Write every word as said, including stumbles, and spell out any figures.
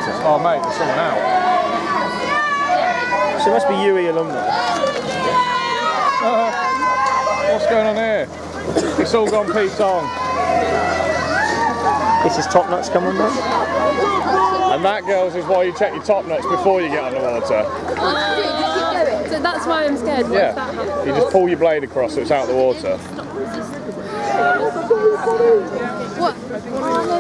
Oh mate, there's someone out. So it must be U E alumni. Uh, what's going on here? It's all gone Pete on. This is top nuts coming on. And that, girls, is why you check your top nuts before you get on the water. So that's why I'm scared. What Yeah. You just pull your blade across so it's out of the water. What?